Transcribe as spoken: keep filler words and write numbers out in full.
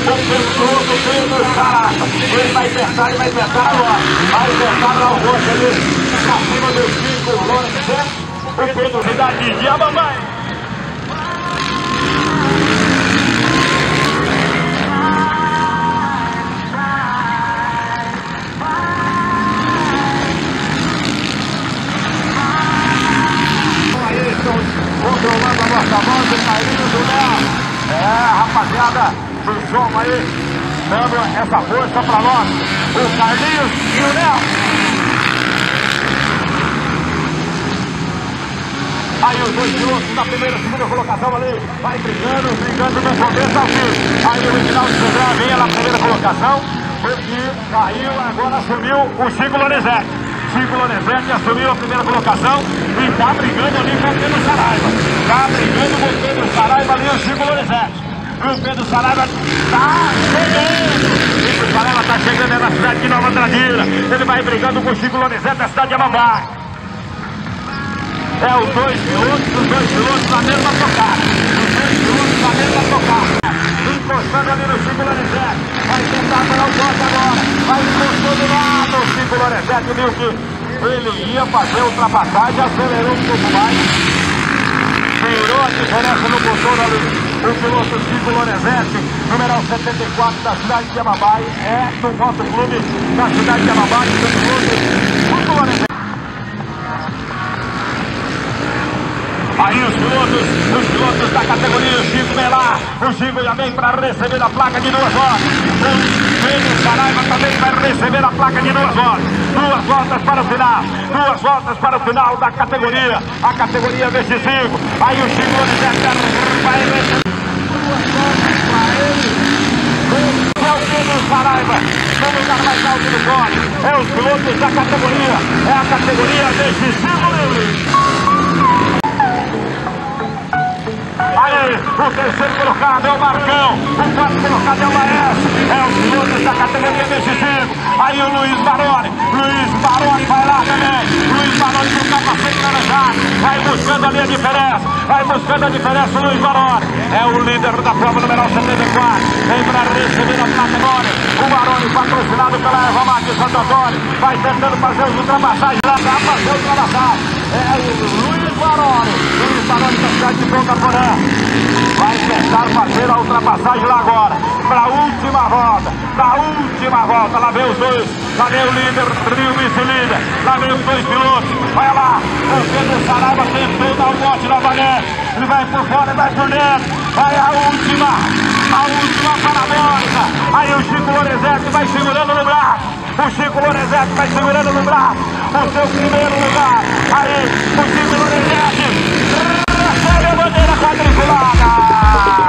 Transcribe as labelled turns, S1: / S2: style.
S1: o Pedro Saraiva. Ele vai tentar, ele vai tentar agora. Vai tentar dar o rosto ali. Acima dos cinco Lorenzetti. O Pedro Cidade de Amambai. Controlando a nossa voz, o Carlinhos, o Léo. É, rapaziada, o som aí, dando essa força pra nós. O Carlinhos e o Léo. Aí os dois pilotos na primeira e segunda colocação ali. Vai brigando, brigando no começo ao fim. Aí o Reginaldo Sodré vinha na primeira colocação. Porque caiu, agora assumiu o Chico Lorenzetti. Chico Lorenzetti assumiu a primeira colocação e tá brigando ali com o Pedro Saraiva. Tá brigando com o Pedro Saraiva ali o Chico Lorenzetti. E o Pedro Saraiva tá chegando. O Pedro Saraiva tá chegando na cidade de Nova Andradina. Ele vai brigando com o Chico Lorenzetti na cidade de Amambai. É os dois pilotos, os dois pilotos na mesma tocada. Os dois pilotos na mesma tocada. Encostando ali no Chico Lorenzetti. Vai tentar pegar o poste agora. Vai encostando do lado. O Chico Lorenzetti viu que ele ia fazer a ultrapassagem, acelerou um pouco mais. Tirou a diferença no motor ali. O piloto Chico Lorenzetti, numeral setenta e quatro da cidade de Amambai. É do motoclube da cidade de Amambai. O piloto Chico Lorenzetti. Aí os pilotos, os pilotos da categoria, o Chico vem lá, o Chico já vem para receber a placa de duas horas. O Pedro Saraiva também vai receber a placa de duas horas. Duas voltas para o final, duas voltas para o final da categoria, a categoria V X cinco. Aí o Chico vai receber duas voltas para ele. É o Pedro Saraiva, no lugar mais alto do pódio. É os pilotos da categoria, é a categoria V X cinco livre. Aí, o terceiro colocado é o Marcão, o quarto colocado é o Laércio, é os pilotos da categoria V X cinco. Aí o Luiz Baroni, Luiz Baroni vai lá também, Luiz Baroni com o capacete laranjado, vai buscando ali a diferença, vai buscando a diferença o Luiz Baroni, é o líder da prova numeral setenta e quatro, vem para receber a placa agora, o Baroni patrocinado pela Erva Mate Santo Antônio, vai tentando fazer os ultrapassagens lá, vai fazer o ultrapassagem, é o Luiz Baroni, Luiz Baroni da cidade de Ponta Porã. Vai tentar fazer a ultrapassagem lá agora, para a última volta, para a última volta, lá vem os dois, lá vem o líder, Rio vice-líder, lá vem os dois pilotos, vai lá, o Pedro Saraiva tentou dar um bote novamente, ele vai por fora e vai por dentro, vai a última, a última parabólica, aí o Chico Lorenzetti vai segurando no braço, o Chico Lorenzetti vai segurando no braço, o seu primeiro lugar, aí o Chico Lorenzetti recebe a bandeira quadriculada.